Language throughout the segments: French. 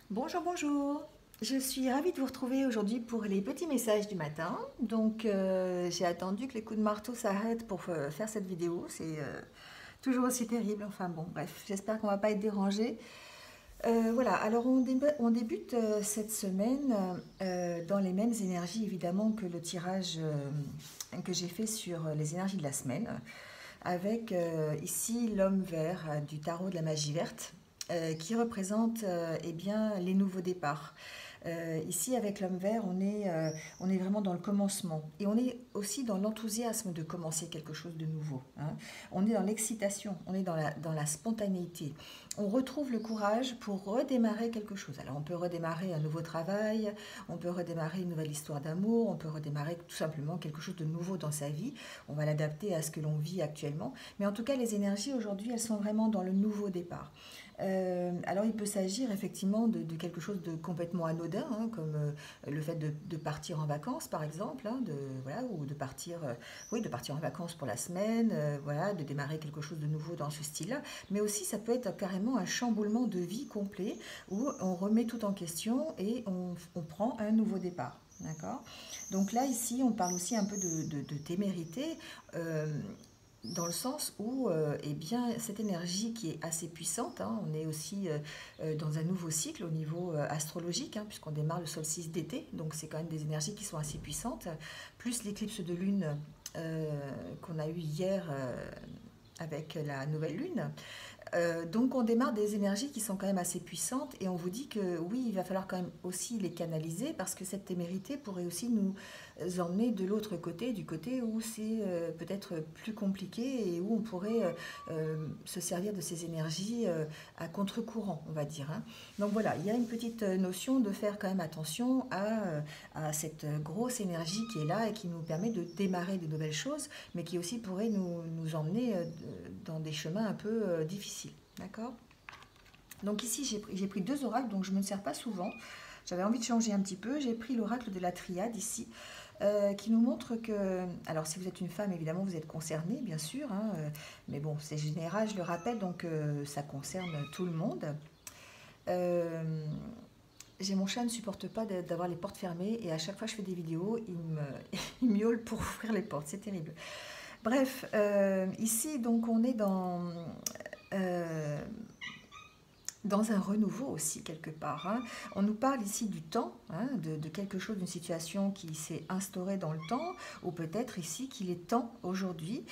Bonjour, bonjour. Je suis ravie de vous retrouver aujourd'hui pour les petits messages du matin. Donc, j'ai attendu que les coups de marteau s'arrêtent pour faire cette vidéo. C'est toujours aussi terrible. Enfin bon, bref, j'espère qu'on va pas être dérangé. Voilà, alors on débute cette semaine dans les mêmes énergies évidemment que le tirage que j'ai fait sur les énergies de la semaine, avec ici l'homme vert du tarot de la magie verte, qui représente eh bien, les nouveaux départs. Ici, avec l'homme vert, on est vraiment dans le commencement. Et on est aussi dans l'enthousiasme de commencer quelque chose de nouveau, hein. On est dans l'excitation, on est dans la spontanéité. On retrouve le courage pour redémarrer quelque chose. Alors, on peut redémarrer un nouveau travail, on peut redémarrer une nouvelle histoire d'amour, on peut redémarrer tout simplement quelque chose de nouveau dans sa vie. On va l'adapter à ce que l'on vit actuellement. Mais en tout cas, les énergies aujourd'hui, elles sont vraiment dans le nouveau départ. Alors il peut s'agir effectivement de quelque chose de complètement anodin, hein, comme le fait de partir en vacances par exemple, hein, voilà, ou de partir, oui, de partir en vacances pour la semaine, voilà, de démarrer quelque chose de nouveau dans ce style-là. Mais aussi ça peut être carrément un chamboulement de vie complet où on remet tout en question et on prend un nouveau départ. D'accord. Donc là, ici, on parle aussi un peu de témérité. Euh, dans le sens où eh bien, cette énergie qui est assez puissante, hein, on est aussi dans un nouveau cycle au niveau astrologique, hein, puisqu'on démarre le solstice d'été, donc c'est quand même des énergies qui sont assez puissantes, plus l'éclipse de lune euh, qu'on a eu hier avec la nouvelle lune. Donc on démarre des énergies qui sont quand même assez puissantes et on vous dit que oui, il va falloir quand même aussi les canaliser parce que cette témérité pourrait aussi nous emmener de l'autre côté, du côté où c'est peut-être plus compliqué et où on pourrait se servir de ces énergies à contre-courant, on va dire, hein. Donc voilà, il y a une petite notion de faire quand même attention à cette grosse énergie qui est là et qui nous permet de démarrer de nouvelles choses, mais qui aussi pourrait nous emmener dans des chemins un peu difficiles. D'accord. Donc ici, j'ai pris deux oracles, donc je ne me sers pas souvent. J'avais envie de changer un petit peu. J'ai pris l'oracle de la triade ici, qui nous montre que... Alors si vous êtes une femme, évidemment, vous êtes concernée, bien sûr, hein, mais bon, c'est général, je le rappelle, donc ça concerne tout le monde. Euh, j'ai mon chat ne supporte pas d'avoir les portes fermées et à chaque fois que je fais des vidéos, il miaule pour ouvrir les portes, c'est terrible. Bref, ici donc on est euh, dans un renouveau aussi quelque part, hein. On nous parle ici du temps, hein, de quelque chose, d'une situation qui s'est instaurée dans le temps, ou peut-être ici qu'il est temps aujourd'hui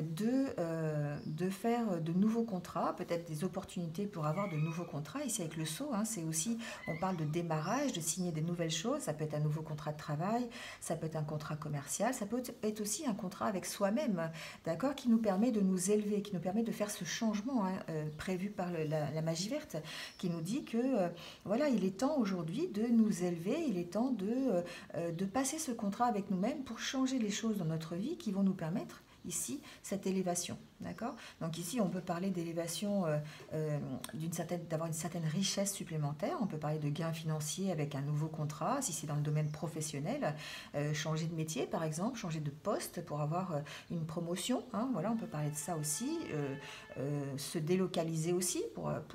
de faire de nouveaux contrats, peut-être des opportunités pour avoir de nouveaux contrats. Ici avec le sceau, hein, c'est aussi, on parle de démarrage, de signer des nouvelles choses, ça peut être un nouveau contrat de travail, ça peut être un contrat commercial, ça peut être aussi un contrat avec soi-même, d'accord, qui nous permet de nous élever, qui nous permet de faire ce changement, hein, prévu par la magie verte, qui nous dit que voilà, il est temps aujourd'hui de nous élever, il est temps de passer ce contrat avec nous-mêmes pour changer les choses dans notre vie qui vont nous permettre ici cette élévation, d'accord. Donc ici on peut parler d'élévation, d'avoir une certaine richesse supplémentaire, on peut parler de gains financiers avec un nouveau contrat si c'est dans le domaine professionnel, changer de métier par exemple, changer de poste pour avoir une promotion, hein, voilà, on peut parler de ça aussi, se délocaliser aussi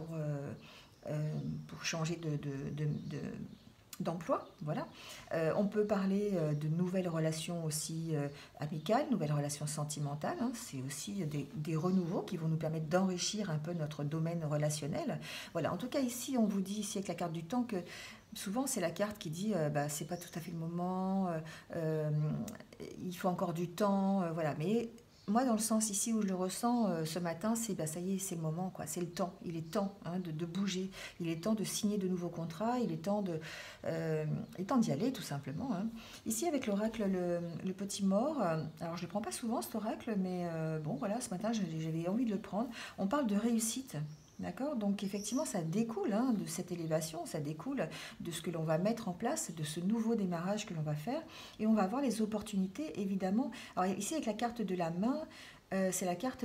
pour changer d'emploi, voilà. On peut parler de nouvelles relations aussi amicales, nouvelles relations sentimentales, hein. C'est aussi des renouveaux qui vont nous permettre d'enrichir un peu notre domaine relationnel. Voilà, en tout cas ici, on vous dit ici avec la carte du temps que souvent c'est la carte qui dit bah, c'est pas tout à fait le moment, euh, il faut encore du temps, voilà. Mais moi, dans le sens ici où je le ressens ce matin, c'est bah, ça y est, c'est le moment, quoi. C'est le temps. Il est temps, hein, de bouger. Il est temps de signer de nouveaux contrats. Il est temps d'y aller, tout simplement, hein. Ici, avec l'oracle, le petit mort, alors je ne le prends pas souvent, cet oracle, mais bon, voilà, ce matin, j'avais envie de le prendre. On parle de réussite. D'accord. Donc effectivement, ça découle, hein, de cette élévation, ça découle de ce que l'on va mettre en place, de ce nouveau démarrage que l'on va faire, et on va avoir les opportunités, évidemment. Alors ici, avec la carte de la main, c'est la carte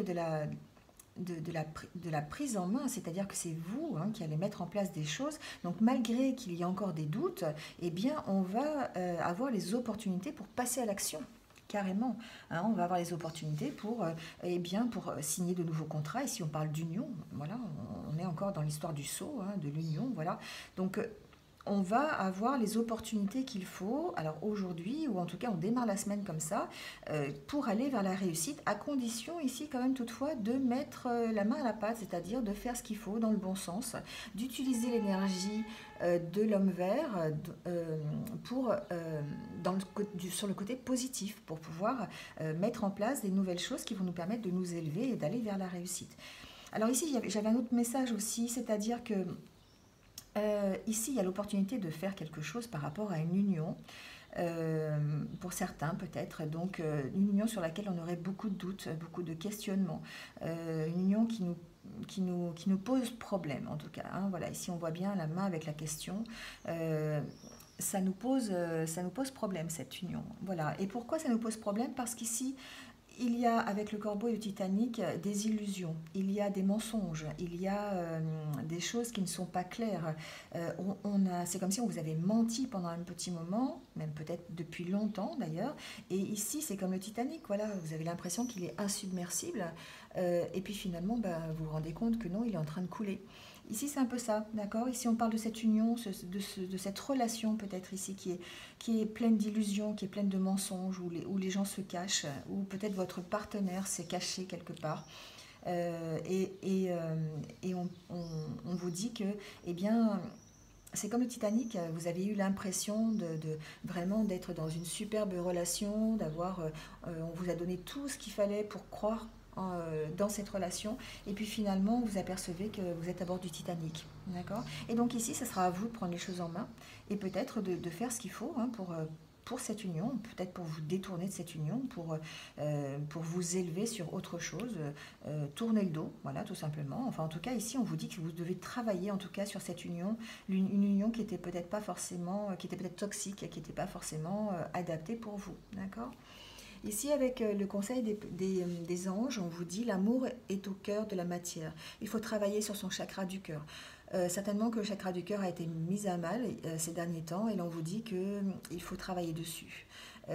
de la prise en main, c'est-à-dire que c'est vous, hein, qui allez mettre en place des choses. Donc malgré qu'il y ait encore des doutes, eh bien on va avoir les opportunités pour passer à l'action carrément. Hein, on va avoir les opportunités pour, eh bien, pour signer de nouveaux contrats. Ici, on parle d'union. Voilà, on est encore dans l'histoire du sceau, hein, de l'union. Voilà. Donc, on va avoir les opportunités qu'il faut, alors aujourd'hui, ou en tout cas on démarre la semaine comme ça, pour aller vers la réussite, à condition ici quand même toutefois de mettre la main à la pâte, c'est-à-dire de faire ce qu'il faut dans le bon sens, d'utiliser l'énergie de l'homme vert pour, sur le côté positif, pour pouvoir mettre en place des nouvelles choses qui vont nous permettre de nous élever et d'aller vers la réussite. Alors ici, j'avais un autre message aussi, c'est-à-dire que ici, il y a l'opportunité de faire quelque chose par rapport à une union, pour certains peut-être, donc une union sur laquelle on aurait beaucoup de doutes, beaucoup de questionnements, une union qui nous pose problème en tout cas. Hein, voilà, ici on voit bien la main avec la question. Ça nous pose problème cette union. Voilà. Et pourquoi ça nous pose problème? Parce qu'ici, il y a, avec le corbeau et le Titanic, des illusions, il y a des mensonges, il y a des choses qui ne sont pas claires. C'est comme si on vous avait menti pendant un petit moment, même peut-être depuis longtemps d'ailleurs, et ici c'est comme le Titanic, voilà, vous avez l'impression qu'il est insubmersible, et puis finalement vous vous rendez compte que non, il est en train de couler. Ici, c'est un peu ça, d'accord? Ici, on parle de cette union, de cette relation peut-être ici qui est pleine d'illusions, qui est pleine de mensonges, où les gens se cachent, où peut-être votre partenaire s'est caché quelque part. Et on vous dit que, eh bien, c'est comme le Titanic, vous avez eu l'impression vraiment d'être dans une superbe relation, on vous a donné tout ce qu'il fallait pour croire dans cette relation, et puis finalement vous apercevez que vous êtes à bord du Titanic, d'accord? Et donc ici, ce sera à vous de prendre les choses en main et peut-être de faire ce qu'il faut, hein, pour cette union, peut-être pour vous détourner de cette union, pour vous élever sur autre chose, tourner le dos, voilà, tout simplement. Enfin, en tout cas, ici, on vous dit que vous devez travailler, en tout cas, sur cette union, une union qui était peut-être pas forcément, qui était peut-être toxique, qui n'était pas forcément adaptée pour vous, d'accord? Ici, avec le conseil des anges, on vous dit l'amour est au cœur de la matière. Il faut travailler sur son chakra du cœur. Certainement que le chakra du cœur a été mis à mal ces derniers temps et l'on vous dit qu'il faut travailler dessus.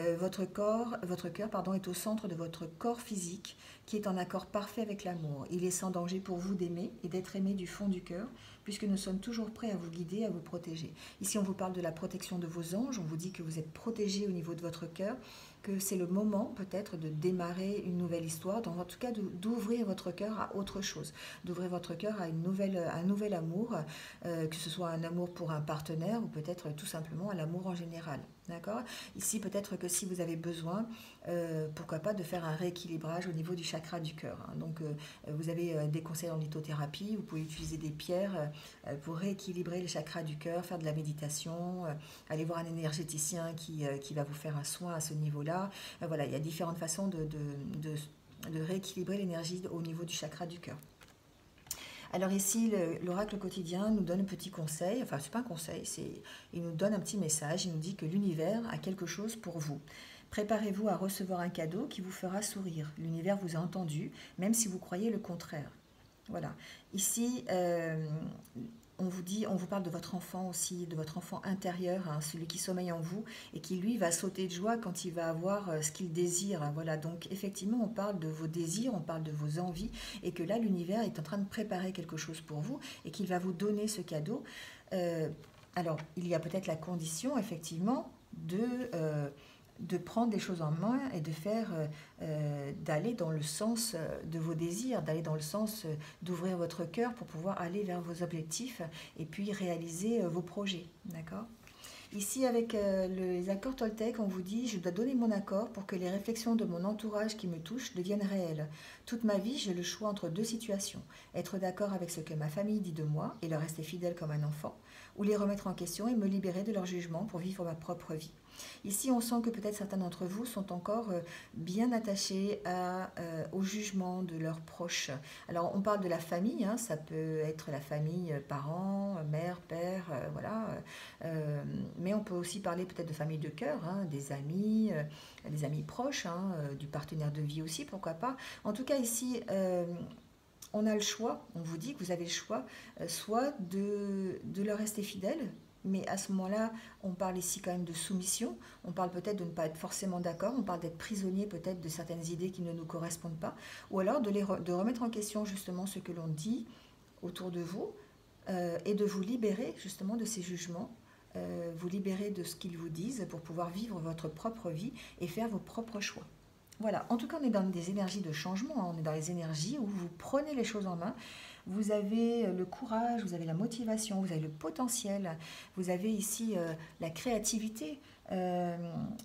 Votre cœur, pardon, est au centre de votre corps physique qui est en accord parfait avec l'amour. Il est sans danger pour vous d'aimer et d'être aimé du fond du cœur puisque nous sommes toujours prêts à vous guider, à vous protéger. Ici, on vous parle de la protection de vos anges, on vous dit que vous êtes protégé au niveau de votre cœur, que c'est le moment peut-être de démarrer une nouvelle histoire, en tout cas d'ouvrir votre cœur à autre chose, d'ouvrir votre cœur à un nouvel amour, que ce soit un amour pour un partenaire ou peut-être tout simplement à l'amour en général. D'accord? Ici, peut-être que si vous avez besoin, pourquoi pas de faire un rééquilibrage au niveau du chakra du cœur. Hein. Donc, vous avez des conseils en lithothérapie, vous pouvez utiliser des pierres pour rééquilibrer les chakras du cœur, faire de la méditation, aller voir un énergéticien qui va vous faire un soin à ce niveau-là. Voilà, il y a différentes façons de rééquilibrer l'énergie au niveau du chakra du cœur. Alors ici, l'oracle quotidien nous donne un petit conseil, enfin c'est pas un conseil, il nous donne un petit message, il nous dit que l'univers a quelque chose pour vous. Préparez-vous à recevoir un cadeau qui vous fera sourire. L'univers vous a entendu, même si vous croyez le contraire. Voilà. Ici, on vous parle de votre enfant aussi, de votre enfant intérieur, hein, celui qui sommeille en vous et qui lui va sauter de joie quand il va avoir ce qu'il désire. Hein, voilà, donc effectivement on parle de vos désirs, on parle de vos envies et que là l'univers est en train de préparer quelque chose pour vous et qu'il va vous donner ce cadeau. Alors il y a peut-être la condition effectivement de prendre des choses en main et d'aller dans le sens de vos désirs, d'aller dans le sens d'ouvrir votre cœur pour pouvoir aller vers vos objectifs et puis réaliser vos projets, d'accord? Ici, avec les accords Toltec, on vous dit « Je dois donner mon accord pour que les réflexions de mon entourage qui me touchent deviennent réelles. Toute ma vie, j'ai le choix entre deux situations. Être d'accord avec ce que ma famille dit de moi et leur rester fidèle comme un enfant, ou les remettre en question et me libérer de leur jugement pour vivre ma propre vie. » Ici, on sent que peut-être certains d'entre vous sont encore bien attachés au jugement de leurs proches. Alors, on parle de la famille, hein, ça peut être la famille, parents, mère, père, voilà. Mais on peut aussi parler peut-être de famille de cœur, hein, des amis proches, hein, du partenaire de vie aussi, pourquoi pas. En tout cas, ici, on a le choix, on vous dit que vous avez le choix, soit de leur rester fidèle, Mais à ce moment-là, on parle ici quand même de soumission, on parle peut-être de ne pas être forcément d'accord, on parle d'être prisonnier peut-être de certaines idées qui ne nous correspondent pas, ou alors de remettre en question justement ce que l'on dit autour de vous, et de vous libérer justement de ces jugements, vous libérer de ce qu'ils vous disent pour pouvoir vivre votre propre vie et faire vos propres choix. Voilà, en tout cas on est dans des énergies de changement, hein. On est dans les énergies où vous prenez les choses en main, vous avez le courage, vous avez la motivation, vous avez le potentiel, vous avez ici la créativité, euh,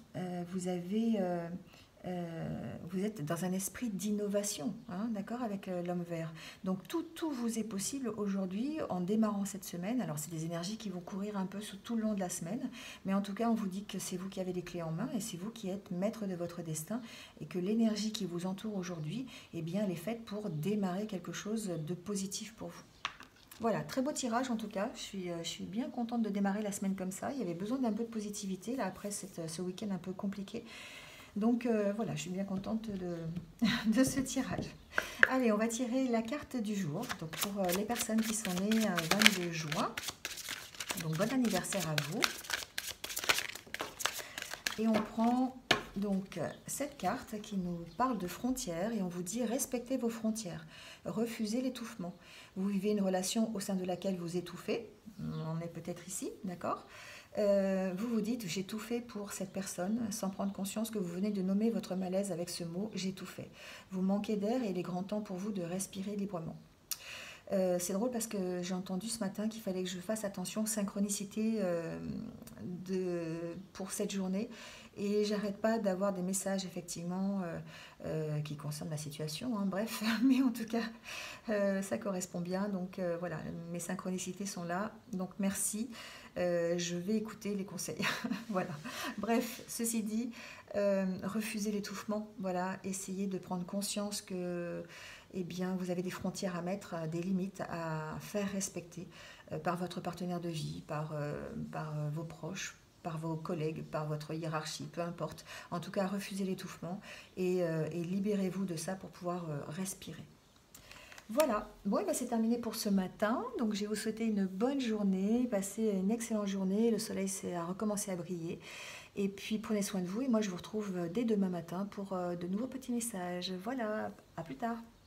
vous êtes dans un esprit d'innovation, hein, d'accord, avec l'homme vert. Donc tout vous est possible aujourd'hui en démarrant cette semaine. Alors c'est des énergies qui vont courir un peu tout le long de la semaine, mais en tout cas on vous dit que c'est vous qui avez les clés en main et c'est vous qui êtes maître de votre destin et que l'énergie qui vous entoure aujourd'hui, eh bien, elle est faite pour démarrer quelque chose de positif pour vous. Voilà, très beau tirage en tout cas. Je suis bien contente de démarrer la semaine comme ça. Il y avait besoin d'un peu de positivité là après ce week-end un peu compliqué. Donc voilà, je suis bien contente de ce tirage. Allez, on va tirer la carte du jour. Donc pour les personnes qui sont nées le 22 juin, donc bon anniversaire à vous. Et on prend donc cette carte qui nous parle de frontières et on vous dit respectez vos frontières, refusez l'étouffement. Vous vivez une relation au sein de laquelle vous étouffez, on est peut-être ici, d'accord. Vous vous dites j'ai tout fait pour cette personne sans prendre conscience que vous venez de nommer votre malaise avec ce mot j'ai tout fait. Vous manquez d'air et il est grand temps pour vous de respirer librement. C'est drôle parce que j'ai entendu ce matin qu'il fallait que je fasse attention, synchronicité pour cette journée. Et j'arrête pas d'avoir des messages effectivement qui concernent la situation, hein, bref, mais en tout cas ça correspond bien. Donc voilà, mes synchronicités sont là. Donc merci. Je vais écouter les conseils. Voilà. Bref, ceci dit, refusez l'étouffement. Voilà, essayez de prendre conscience que eh bien, vous avez des frontières à mettre, des limites à faire respecter par votre partenaire de vie, par vos proches, par vos collègues, par votre hiérarchie, peu importe. En tout cas, refusez l'étouffement et libérez-vous de ça pour pouvoir respirer. Voilà, bon, et ben, c'est terminé pour ce matin. Donc, je vais vous souhaiter une bonne journée, passez une excellente journée. Le soleil a recommencé à briller. Et puis, prenez soin de vous. Et moi, je vous retrouve dès demain matin pour de nouveaux petits messages. Voilà, à plus tard.